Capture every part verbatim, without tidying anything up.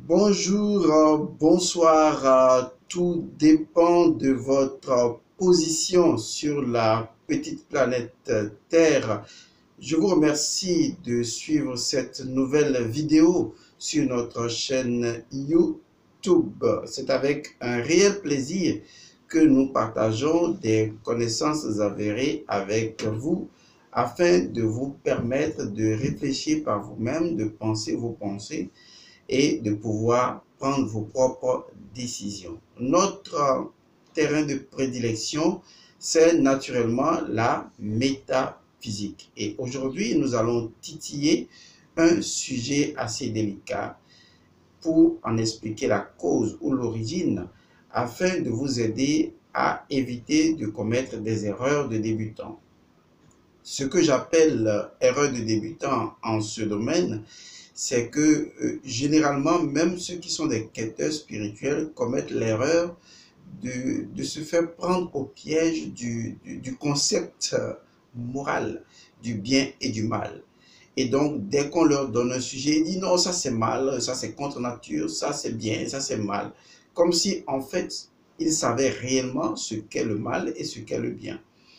Bonjour, euh, bonsoir, euh, tout dépend de votre position sur la petite planète euh, Terre. Je vous remercie de suivre cette nouvelle vidéo sur notre chaîne YouTube. C'est avec un réel plaisir que nous partageons des connaissances avérées avec vous afin de vous permettre de réfléchir par vous-même, de penser vos pensées et de pouvoir prendre vos propres décisions. Notre terrain de prédilection, c'est naturellement la métaphysique. Et aujourd'hui, nous allons titiller un sujet assez délicat pour en expliquer la cause ou l'origine afin de vous aider à éviter de commettre des erreurs de débutants. Ce que j'appelle erreur de débutant en ce domaine, c'est que euh, généralement, même ceux qui sont des quêteurs spirituels commettent l'erreur de, de se faire prendre au piège du, du, du concept euh, moral, du bien et du mal. Et donc, dès qu'on leur donne un sujet, ils disent non, ça c'est mal, ça c'est contre nature, ça c'est bien, ça c'est mal. Comme si, en fait, ils savaient réellement ce qu'est le mal et ce qu'est le bien.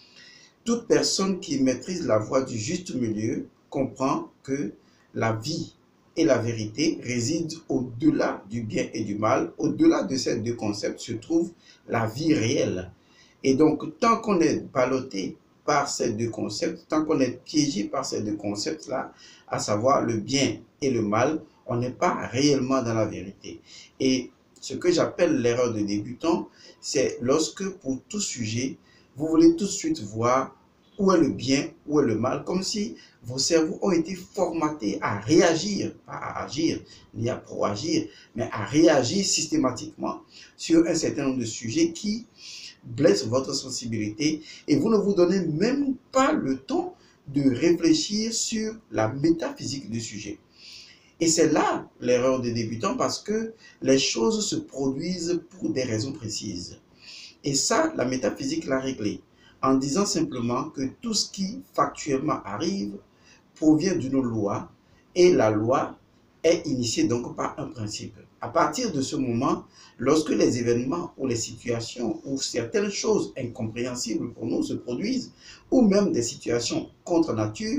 Toute personne qui maîtrise la voie du juste milieu comprend que la vie et la vérité résident au-delà du bien et du mal. Au-delà de ces deux concepts se trouve la vie réelle. Et donc, tant qu'on est ballotté par ces deux concepts, tant qu'on est piégé par ces deux concepts-là, à savoir le bien et le mal, on n'est pas réellement dans la vérité. Et ce que j'appelle l'erreur de débutant, c'est lorsque pour tout sujet, vous voulez tout de suite voir où est le bien, où est le mal, comme si vos cerveaux ont été formatés à réagir, pas à agir, ni à pro-agir, mais à réagir systématiquement sur un certain nombre de sujets qui blessent votre sensibilité et vous ne vous donnez même pas le temps de réfléchir sur la métaphysique du sujet. Et c'est là l'erreur des débutants parce que les choses se produisent pour des raisons précises. Et ça, la métaphysique l'a réglé en disant simplement que tout ce qui factuellement arrive provient d'une loi et la loi est initiée donc par un principe. À partir de ce moment, lorsque les événements ou les situations ou certaines choses incompréhensibles pour nous se produisent, ou même des situations contre nature,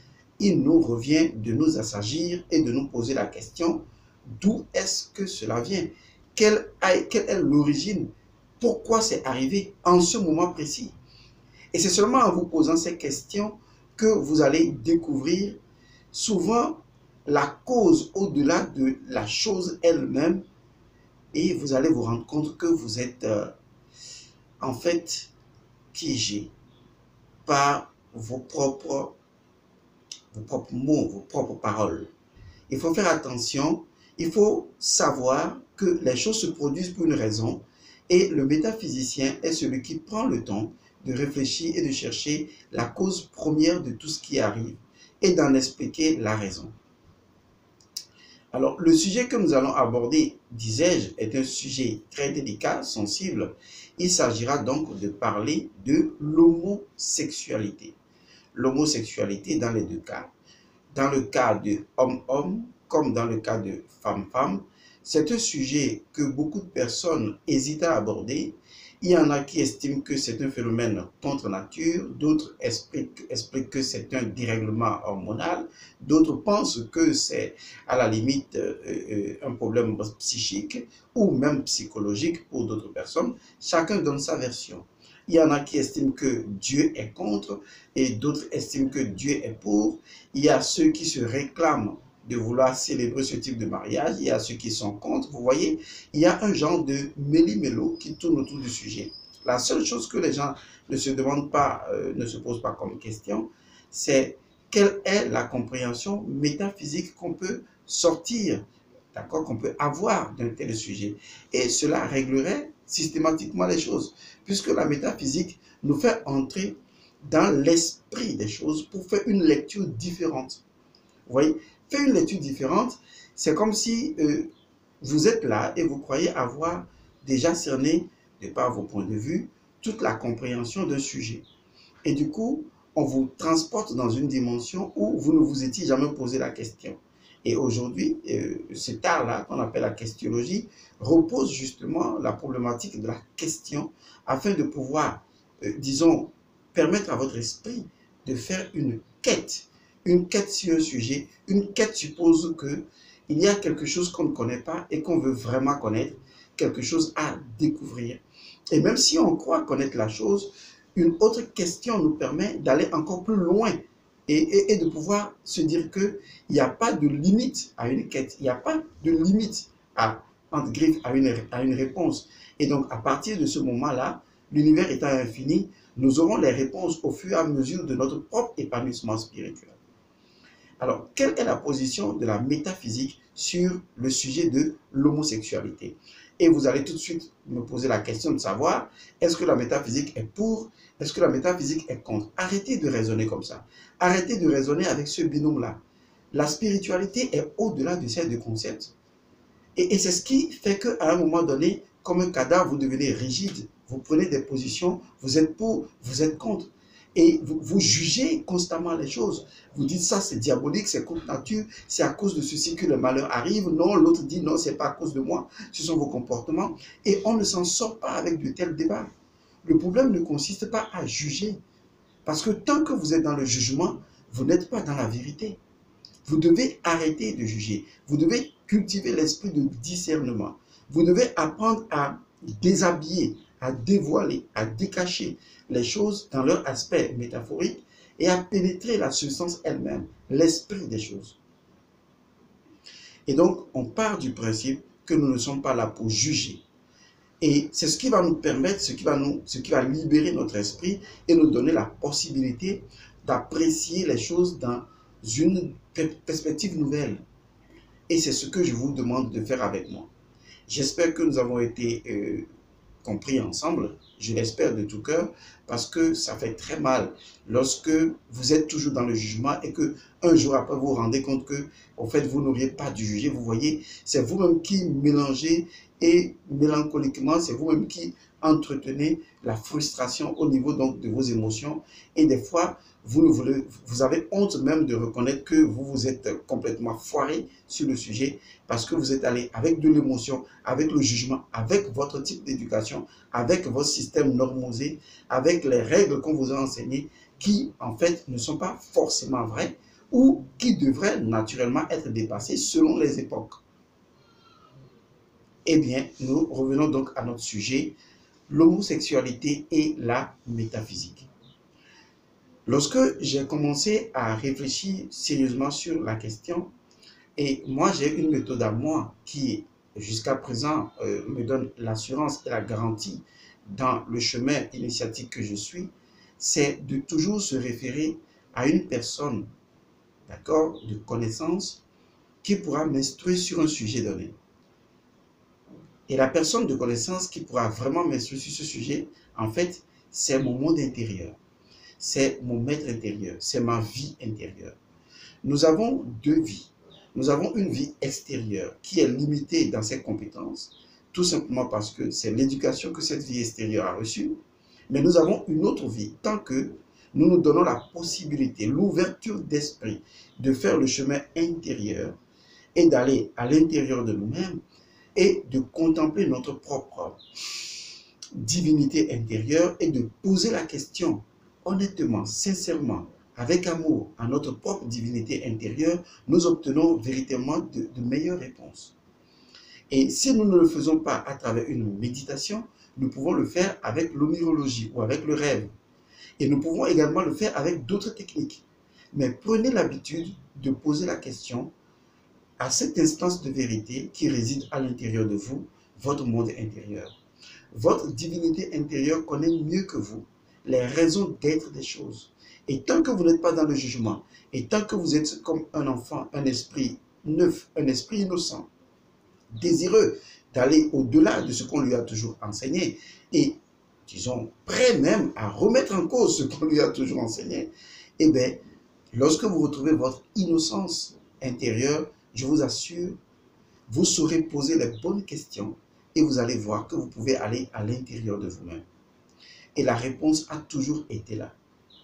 il nous revient de nous assagir et de nous poser la question d'où est-ce que cela vient? Quelle est l'origine? Pourquoi c'est arrivé en ce moment précis? Et c'est seulement en vous posant ces questions que vous allez découvrir souvent la cause au-delà de la chose elle-même et vous allez vous rendre compte que vous êtes euh, en fait piégé par vos propres, vos propres mots, vos propres paroles. Il faut faire attention, il faut savoir que les choses se produisent pour une raison et le métaphysicien est celui qui prend le temps de réfléchir et de chercher la cause première de tout ce qui arrive et d'en expliquer la raison. Alors, le sujet que nous allons aborder, disais-je, est un sujet très délicat, sensible. Il s'agira donc de parler de l'homosexualité. L'homosexualité dans les deux cas. Dans le cas de homme-homme, comme dans le cas de femme-femme, c'est un sujet que beaucoup de personnes hésitent à aborder. Il y en a qui estiment que c'est un phénomène contre nature, d'autres expliquent, expliquent que c'est un dérèglement hormonal, d'autres pensent que c'est à la limite euh, un problème psychique ou même psychologique pour d'autres personnes. Chacun donne sa version. Il y en a qui estiment que Dieu est contre et d'autres estiment que Dieu est pour. Il y a ceux qui se réclament de vouloir célébrer ce type de mariage. Il y a ceux qui sont contre. Vous voyez, il y a un genre de méli-mélo qui tourne autour du sujet. La seule chose que les gens ne se demandent pas, euh, ne se posent pas comme question, c'est quelle est la compréhension métaphysique qu'on peut sortir, d'accord, qu'on peut avoir d'un tel sujet. Et cela réglerait systématiquement les choses, puisque la métaphysique nous fait entrer dans l'esprit des choses pour faire une lecture différente. Vous voyez, faire une lecture différente, c'est comme si euh, vous êtes là et vous croyez avoir déjà cerné, de par vos points de vue, toute la compréhension d'un sujet. Et du coup, on vous transporte dans une dimension où vous ne vous étiez jamais posé la question. Et aujourd'hui, euh, cet art-là, qu'on appelle la questionologie, repose justement la problématique de la question afin de pouvoir, euh, disons, permettre à votre esprit de faire une quête. Une quête sur un sujet. Une quête suppose qu'il y a quelque chose qu'on ne connaît pas et qu'on veut vraiment connaître, quelque chose à découvrir. Et même si on croit connaître la chose, une autre question nous permet d'aller encore plus loin et, et, et de pouvoir se dire qu'il n'y a pas de limite à une quête, il n'y a pas de limite à, entre griffes, à une, à une réponse. Et donc, à partir de ce moment-là, l'univers étant infini, nous aurons les réponses au fur et à mesure de notre propre épanouissement spirituel. Alors, quelle est la position de la métaphysique sur le sujet de l'homosexualité? Et vous allez tout de suite me poser la question de savoir, est-ce que la métaphysique est pour? Est-ce que la métaphysique est contre? Arrêtez de raisonner comme ça. Arrêtez de raisonner avec ce binôme-là. La spiritualité est au-delà de ces deux concepts. Et, et c'est ce qui fait qu'à un moment donné, comme un cadavre, vous devenez rigide. Vous prenez des positions, vous êtes pour, vous êtes contre. Et vous, vous jugez constamment les choses. Vous dites ça c'est diabolique, c'est contre nature, c'est à cause de ceci que le malheur arrive. Non, l'autre dit non, c'est pas à cause de moi, ce sont vos comportements. Et on ne s'en sort pas avec de tels débats. Le problème ne consiste pas à juger. Parce que tant que vous êtes dans le jugement, vous n'êtes pas dans la vérité. Vous devez arrêter de juger. Vous devez cultiver l'esprit de discernement. Vous devez apprendre à déshabiller, à dévoiler, à décacher les choses dans leur aspect métaphorique et à pénétrer la substance elle-même, l'esprit des choses. Et donc, on part du principe que nous ne sommes pas là pour juger. Et c'est ce qui va nous permettre, ce qui va, nous, ce qui va libérer notre esprit et nous donner la possibilité d'apprécier les choses dans une perspective nouvelle. Et c'est ce que je vous demande de faire avec moi. J'espère que nous avons été euh, compris ensemble, je l'espère de tout cœur, parce que ça fait très mal lorsque vous êtes toujours dans le jugement et que un jour après vous vous rendez compte que, en fait, vous n'auriez pas dû juger. Vous voyez, c'est vous-même qui mélangez et mélancoliquement, c'est vous-même qui entretenez la frustration au niveau donc de vos émotions. Et des fois, vous, ne voulez, vous avez honte même de reconnaître que vous vous êtes complètement foiré sur le sujet parce que vous êtes allé avec de l'émotion, avec le jugement, avec votre type d'éducation, avec votre système normosé, avec les règles qu'on vous a enseignées qui, en fait, ne sont pas forcément vraies ou qui devraient naturellement être dépassées selon les époques. Eh bien, nous revenons donc à notre sujet, l'homosexualité et la métaphysique. Lorsque j'ai commencé à réfléchir sérieusement sur la question, et moi j'ai une méthode à moi qui jusqu'à présent euh, me donne l'assurance et la garantie dans le chemin initiatique que je suis, c'est de toujours se référer à une personne, d'accord, de connaissance qui pourra m'instruire sur un sujet donné. Et la personne de connaissance qui pourra vraiment m'instruire sur ce sujet, en fait, c'est mon monde intérieur. C'est mon maître intérieur, c'est ma vie intérieure. Nous avons deux vies. Nous avons une vie extérieure qui est limitée dans ses compétences, tout simplement parce que c'est l'éducation que cette vie extérieure a reçue. Mais nous avons une autre vie, tant que nous nous donnons la possibilité, l'ouverture d'esprit de faire le chemin intérieur et d'aller à l'intérieur de nous-mêmes et de contempler notre propre divinité intérieure et de poser la question honnêtement, sincèrement, avec amour à notre propre divinité intérieure, nous obtenons véritablement de, de meilleures réponses. Et si nous ne le faisons pas à travers une méditation, nous pouvons le faire avec l'omyrologie ou avec le rêve. Et nous pouvons également le faire avec d'autres techniques. Mais prenez l'habitude de poser la question à cette instance de vérité qui réside à l'intérieur de vous, votre monde intérieur. Votre divinité intérieure connaît mieux que vous les raisons d'être des choses. Et tant que vous n'êtes pas dans le jugement, et tant que vous êtes comme un enfant, un esprit neuf, un esprit innocent, désireux d'aller au-delà de ce qu'on lui a toujours enseigné, et, disons, prêt même à remettre en cause ce qu'on lui a toujours enseigné, eh bien, lorsque vous retrouvez votre innocence intérieure, je vous assure, vous saurez poser les bonnes questions et vous allez voir que vous pouvez aller à l'intérieur de vous-même. Et la réponse a toujours été là.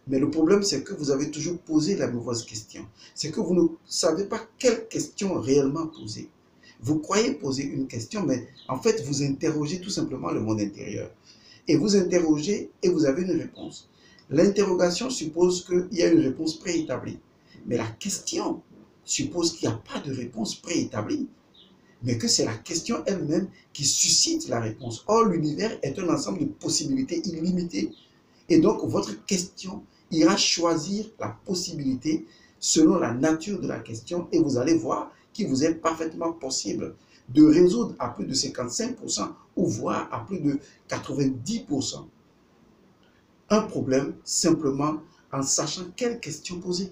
Mais le problème, c'est que vous avez toujours posé la mauvaise question. C'est que vous ne savez pas quelle question réellement poser. Vous croyez poser une question, mais en fait, vous interrogez tout simplement le monde intérieur. Et vous interrogez et vous avez une réponse. L'interrogation suppose qu'il y a une réponse préétablie. Mais la question suppose qu'il n'y a pas de réponse préétablie, mais que c'est la question elle-même qui suscite la réponse. Or, l'univers est un ensemble de possibilités illimitées. Et donc, votre question ira choisir la possibilité selon la nature de la question et vous allez voir qu'il vous est parfaitement possible de résoudre à plus de cinquante-cinq pour cent ou voire à plus de quatre-vingt-dix pour cent un problème simplement en sachant quelle question poser.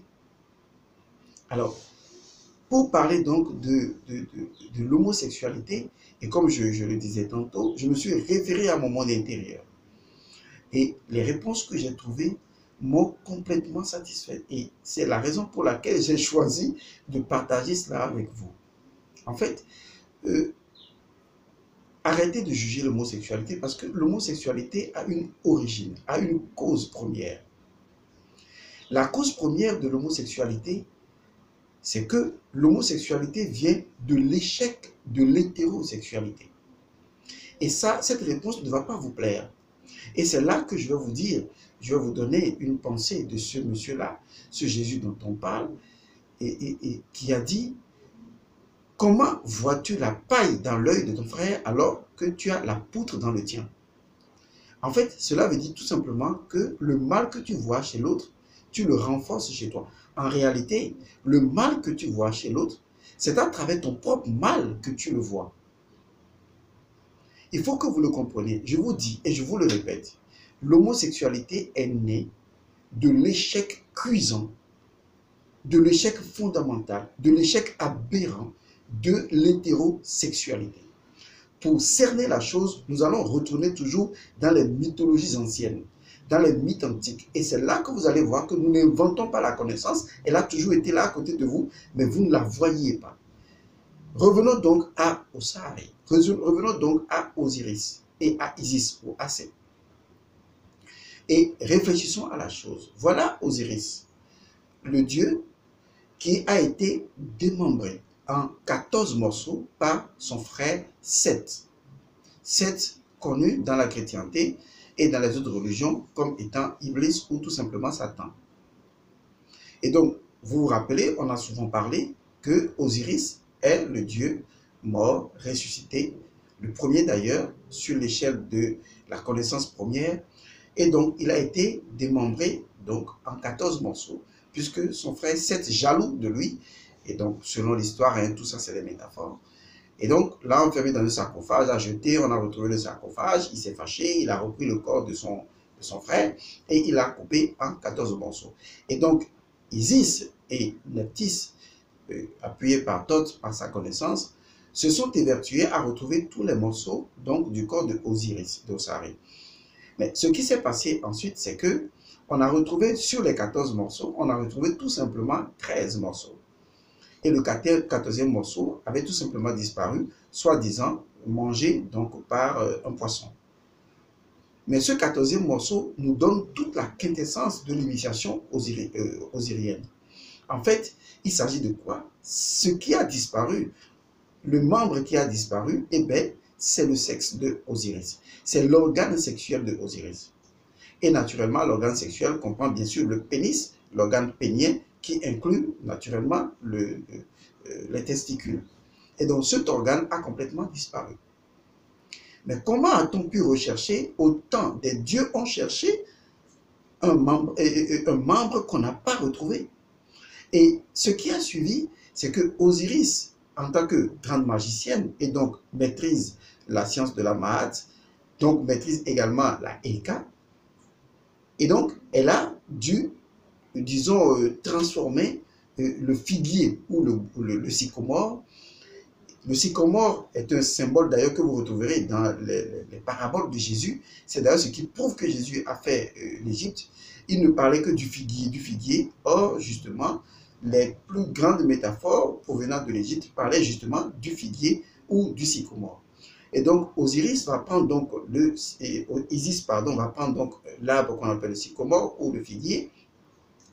Alors, pour parler donc de, de, de, de l'homosexualité, et comme je, je le disais tantôt, je me suis référé à mon monde intérieur. Et les réponses que j'ai trouvées m'ont complètement satisfait. Et c'est la raison pour laquelle j'ai choisi de partager cela avec vous. En fait, euh, arrêtez de juger l'homosexualité parce que l'homosexualité a une origine, a une cause première. La cause première de l'homosexualité, c'est que l'homosexualité vient de l'échec de l'hétérosexualité. Et ça, cette réponse ne va pas vous plaire. Et c'est là que je vais vous dire, je vais vous donner une pensée de ce monsieur-là, ce Jésus dont on parle, et, et, et qui a dit, comment vois-tu la paille dans l'œil de ton frère alors que tu as la poutre dans le tien? En fait, cela veut dire tout simplement que le mal que tu vois chez l'autre, tu le renforces chez toi. En réalité, le mal que tu vois chez l'autre, c'est à travers ton propre mal que tu le vois. Il faut que vous le compreniez. Je vous dis et je vous le répète, l'homosexualité est née de l'échec cuisant, de l'échec fondamental, de l'échec aberrant de l'hétérosexualité. Pour cerner la chose, nous allons retourner toujours dans les mythologies anciennes, dans les mythes antiques. Et c'est là que vous allez voir que nous n'inventons pas la connaissance. Elle a toujours été là à côté de vous, mais vous ne la voyez pas. Revenons donc à Osari. Revenons donc à Osiris et à Isis ou Assez. Et réfléchissons à la chose. Voilà Osiris, le dieu qui a été démembré en quatorze morceaux par son frère Seth. Seth, connu dans la chrétienté et dans les autres religions comme étant Iblis ou tout simplement Satan. Et donc, vous vous rappelez, on a souvent parlé que Osiris est le dieu mort, ressuscité, le premier d'ailleurs sur l'échelle de la connaissance première. Et donc, il a été démembré donc, en quatorze morceaux, puisque son frère Seth, jaloux de lui, et donc selon l'histoire, hein, tout ça c'est des métaphores, et donc là enfermé dans un sarcophage, a jeté, on a retrouvé le sarcophage, il s'est fâché, il a repris le corps de son, de son frère, et il l'a coupé en quatorze morceaux. Et donc, Isis et Nephthys, euh, appuyés par Thoth, par sa connaissance, se sont évertués à retrouver tous les morceaux donc, du corps de Osiris, d'Osari. Mais ce qui s'est passé ensuite, c'est que on a retrouvé sur les quatorze morceaux, on a retrouvé tout simplement treize morceaux. Et le quatorzième morceau avait tout simplement disparu, soi-disant mangé donc par euh, un poisson. Mais ce quatorzième morceau nous donne toute la quintessence de l'initiation osiri, euh, osirienne. En fait, il s'agit de quoi? Ce qui a disparu, le membre qui a disparu, eh bien, c'est le sexe de Osiris. C'est l'organe sexuel de Osiris. Et naturellement, l'organe sexuel comprend bien sûr le pénis, l'organe pénien, qui inclut naturellement le, le, euh, les testicules. Et donc cet organe a complètement disparu. Mais comment a-t-on pu rechercher, autant des dieux ont cherché, un membre, euh, un membre qu'on n'a pas retrouvé? Et ce qui a suivi, c'est que Osiris, en tant que grande magicienne, et donc maîtrise la science de la Mahat, donc maîtrise également la Eka, et donc elle a dû, disons, euh, transformer euh, le figuier ou le, le, le sycomore. Le sycomore est un symbole d'ailleurs que vous retrouverez dans les, les paraboles de Jésus. C'est d'ailleurs ce qui prouve que Jésus a fait euh, l'Égypte. Il ne parlait que du figuier, du figuier. Or, justement, les plus grandes métaphores provenant de l'Égypte parlaient justement du figuier ou du sycomore. Et donc, Osiris va prendre donc le, et Isis, pardon, va prendre donc l'arbre qu'on appelle le sycomore ou le figuier,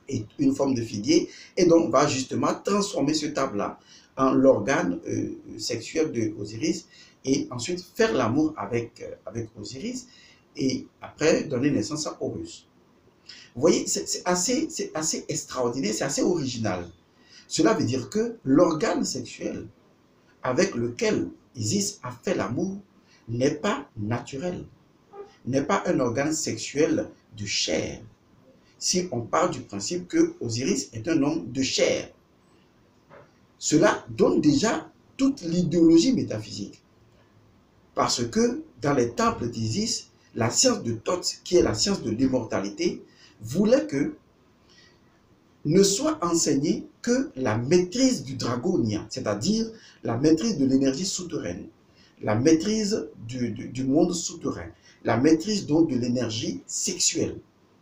est une forme de figuier, et donc va justement transformer ce tape-là en l'organe euh, sexuel de Osiris, et ensuite faire l'amour avec, euh, avec Osiris, et après donner naissance à Horus. Vous voyez, c'est assez, c'est assez extraordinaire, c'est assez original. Cela veut dire que l'organe sexuel avec lequel Isis a fait l'amour n'est pas naturel, n'est pas un organe sexuel de chair. Si on part du principe que Osiris est un homme de chair, cela donne déjà toute l'idéologie métaphysique. Parce que dans les temples d'Isis, la science de Thoth, qui est la science de l'immortalité, voulait que ne soit enseignée que la maîtrise du dragonia, c'est-à-dire la maîtrise de l'énergie souterraine, la maîtrise du, du, du monde souterrain, la maîtrise donc de l'énergie sexuelle.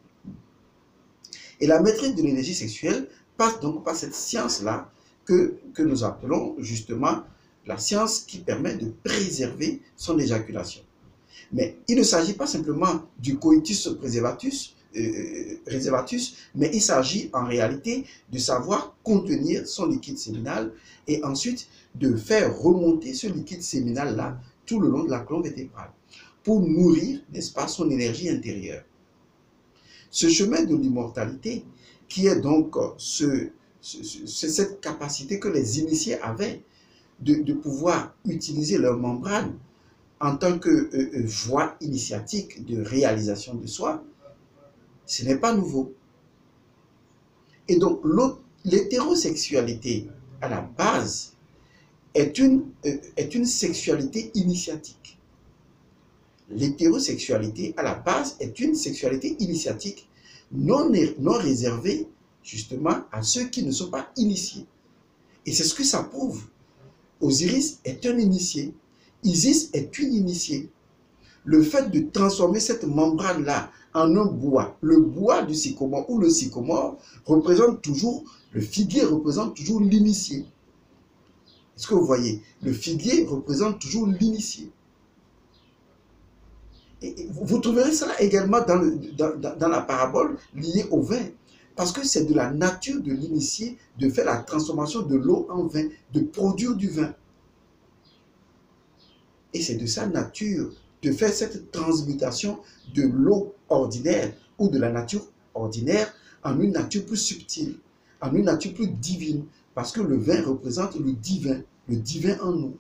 Et la maîtrise de l'énergie sexuelle passe donc par cette science-là que, que nous appelons justement la science qui permet de préserver son éjaculation. Mais il ne s'agit pas simplement du coitus préservatus, euh, réservatus, mais il s'agit en réalité de savoir contenir son liquide séminal et ensuite de faire remonter ce liquide séminal-là tout le long de la colonne vertébrale pour nourrir, n'est-ce pas, son énergie intérieure. Ce chemin de l'immortalité, qui est donc ce, ce, ce, cette capacité que les initiés avaient de, de pouvoir utiliser leur membrane en tant que euh, voie initiatique de réalisation de soi, ce n'est pas nouveau. Et donc, l'hétérosexualité, à la base, est une, euh, est une sexualité initiatique. L'hétérosexualité, à la base, est une sexualité initiatique non, non réservée, justement, à ceux qui ne sont pas initiés. Et c'est ce que ça prouve. Osiris est un initié. Isis est une initiée. Le fait de transformer cette membrane-là en un bois, le bois du sycomore ou le sycomore représente toujours, le figuier représente toujours l'initié. Est-ce que vous voyez? Le figuier représente toujours l'initié. Et vous trouverez cela également dans, le, dans, dans la parabole liée au vin. Parce que c'est de la nature de l'initié de faire la transformation de l'eau en vin, de produire du vin. Et c'est de sa nature de faire cette transmutation de l'eau ordinaire ou de la nature ordinaire en une nature plus subtile, en une nature plus divine. Parce que le vin représente le divin, le divin en nous.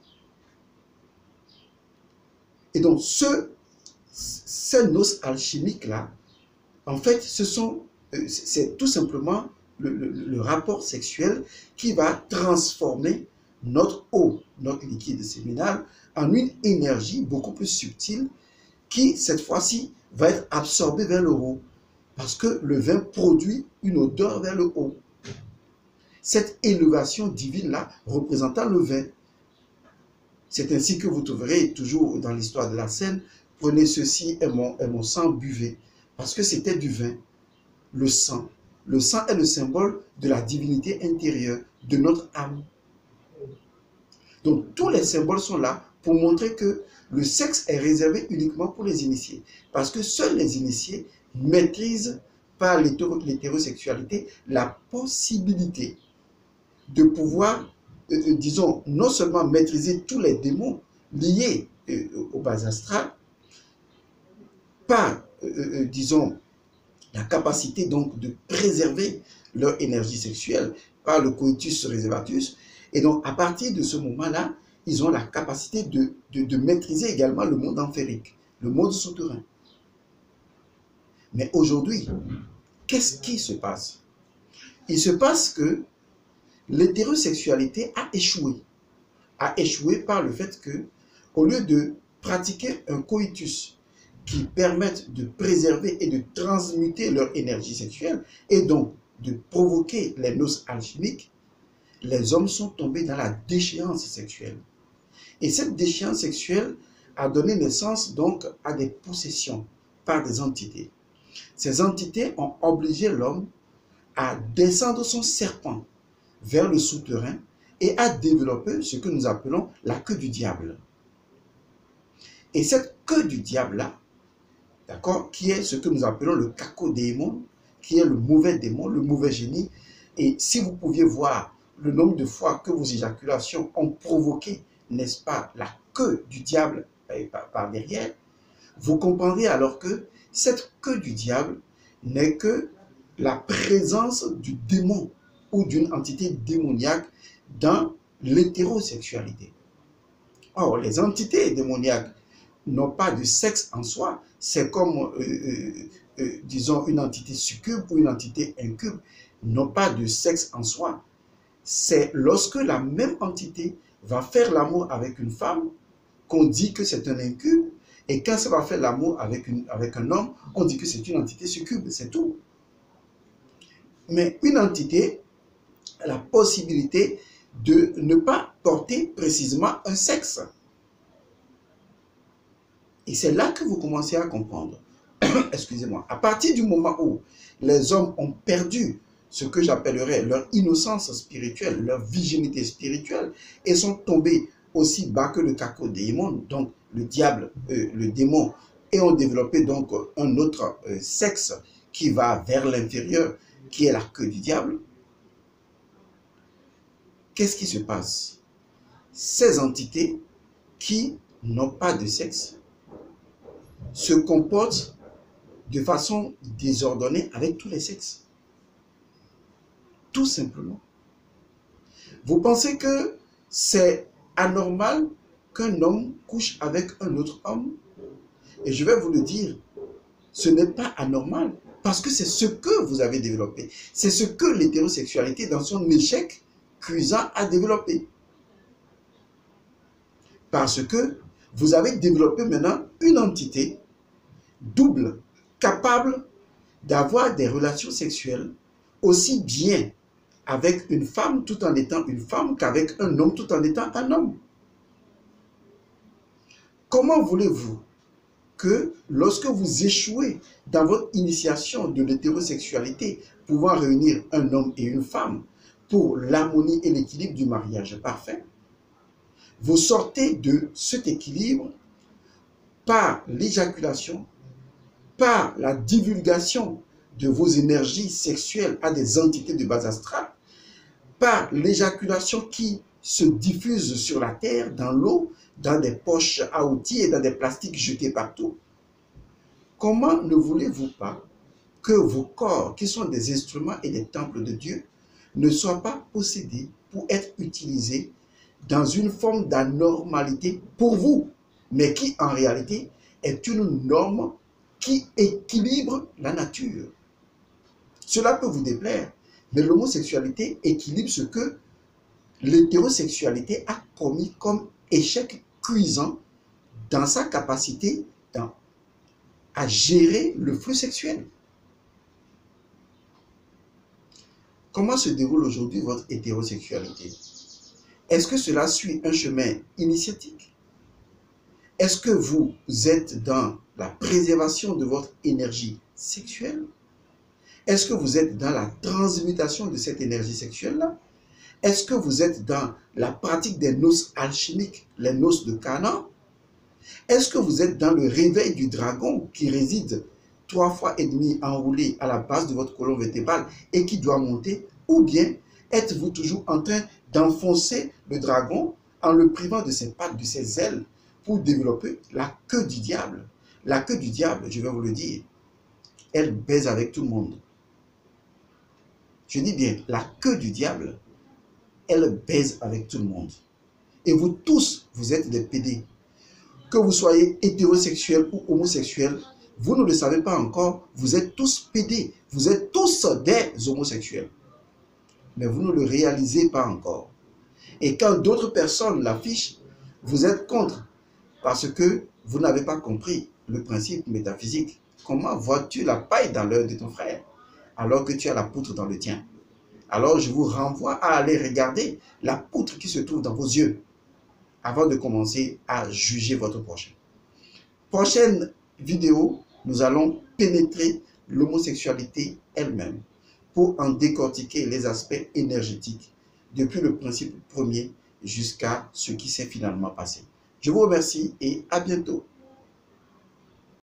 Et donc, ce, ces noces alchimiques-là, en fait, ce sont, c'est tout simplement le, le, le rapport sexuel qui va transformer notre eau, notre liquide séminal, en une énergie beaucoup plus subtile qui, cette fois-ci, va être absorbée vers le haut. Parce que le vin produit une odeur vers le haut. Cette élévation divine-là représentant le vin. C'est ainsi que vous trouverez toujours dans l'histoire de la scène, prenez ceci et mon, et mon sang, buvez. Parce que c'était du vin, le sang. Le sang est le symbole de la divinité intérieure, de notre âme. Donc tous les symboles sont là pour montrer que le sexe est réservé uniquement pour les initiés. Parce que seuls les initiés maîtrisent par l'hétérosexualité la possibilité de pouvoir, euh, disons, non seulement maîtriser tous les démons liés euh, au bas astral, par, euh, euh, disons, la capacité donc de préserver leur énergie sexuelle par le coitus réservatus. Et donc, à partir de ce moment-là, ils ont la capacité de, de, de maîtriser également le monde enférique, le monde souterrain. Mais aujourd'hui, qu'est-ce qui se passe? Il se passe que l'hétérosexualité a échoué. A échoué par le fait que, au lieu de pratiquer un coitus qui permette de préserver et de transmuter leur énergie sexuelle, et donc de provoquer les noces alchimiques, les hommes sont tombés dans la déchéance sexuelle. Et cette déchéance sexuelle a donné naissance donc à des possessions par des entités. Ces entités ont obligé l'homme à descendre son serpent vers le souterrain et à développer ce que nous appelons la queue du diable. Et cette queue du diable-là, d'accord, qui est ce que nous appelons le cacodémon, qui est le mauvais démon, le mauvais génie. Et si vous pouviez voir le nombre de fois que vos éjaculations ont provoqué, n'est-ce pas, la queue du diable par, par derrière, vous comprendrez alors que cette queue du diable n'est que la présence du démon ou d'une entité démoniaque dans l'hétérosexualité. Or, les entités démoniaques n'ont pas de sexe en soi. C'est comme, euh, euh, euh, disons, une entité succube ou une entité incube n'ont pas de sexe en soi. C'est lorsque la même entité va faire l'amour avec une femme qu'on dit que c'est un incube, et quand ça va faire l'amour avec, une, avec un homme, on dit que c'est une entité succube, c'est tout. Mais une entité a la possibilité de ne pas porter précisément un sexe. Et c'est là que vous commencez à comprendre. Excusez-moi. À partir du moment où les hommes ont perdu ce que j'appellerais leur innocence spirituelle, leur virginité spirituelle, et sont tombés aussi bas que le cacodémon, donc le diable, euh, le démon, et ont développé donc un autre euh, sexe qui va vers l'inférieur, qui est la queue du diable. Qu'est-ce qui se passe? Ces entités qui n'ont pas de sexe se comportent de façon désordonnée avec tous les sexes. Tout simplement. Vous pensez que c'est anormal qu'un homme couche avec un autre homme? Et je vais vous le dire, ce n'est pas anormal parce que c'est ce que vous avez développé. C'est ce que l'hétérosexualité, dans son échec cuisant, a développé. Parce que vous avez développé maintenant une entité double, capable d'avoir des relations sexuelles aussi bien avec une femme tout en étant une femme qu'avec un homme tout en étant un homme. Comment voulez-vous que lorsque vous échouez dans votre initiation de l'hétérosexualité, pouvant réunir un homme et une femme pour l'harmonie et l'équilibre du mariage parfait, vous sortez de cet équilibre par l'éjaculation, par la divulgation de vos énergies sexuelles à des entités de base astrale, par l'éjaculation qui se diffuse sur la terre, dans l'eau, dans des poches à outils et dans des plastiques jetés partout. Comment ne voulez-vous pas que vos corps, qui sont des instruments et des temples de Dieu, ne soient pas possédés pour être utilisés dans une forme d'anormalité pour vous, mais qui en réalité est une norme qui équilibre la nature? Cela peut vous déplaire, mais l'homosexualité équilibre ce que l'hétérosexualité a commis comme échec cuisant dans sa capacité dans, à gérer le flux sexuel. Comment se déroule aujourd'hui votre hétérosexualité? Est-ce que cela suit un chemin initiatique? Est-ce que vous êtes dans la préservation de votre énergie sexuelle? Est-ce que vous êtes dans la transmutation de cette énergie sexuelle-là? Est-ce que vous êtes dans la pratique des noces alchimiques, les noces de Canaan? Est-ce que vous êtes dans le réveil du dragon qui réside trois fois et demi enroulé à la base de votre colonne vertébrale et qui doit monter? Ou bien êtes-vous toujours en train d'enfoncer le dragon en le privant de ses pattes, de ses ailes pour développer la queue du diable? La queue du diable, je vais vous le dire, elle baise avec tout le monde. Je dis bien, la queue du diable, elle baise avec tout le monde. Et vous tous, vous êtes des pédés. Que vous soyez hétérosexuels ou homosexuels, vous ne le savez pas encore, vous êtes tous pédés. Vous êtes tous des homosexuels. Mais vous ne le réalisez pas encore. Et quand d'autres personnes l'affichent, vous êtes contre. Parce que vous n'avez pas compris le principe métaphysique. Comment vois-tu la paille dans l'œil de ton frère alors que tu as la poutre dans le tien? Alors je vous renvoie à aller regarder la poutre qui se trouve dans vos yeux avant de commencer à juger votre prochain. Prochaine vidéo, nous allons pénétrer l'homosexualité elle-même pour en décortiquer les aspects énergétiques depuis le principe premier jusqu'à ce qui s'est finalement passé. Je vous remercie et à bientôt.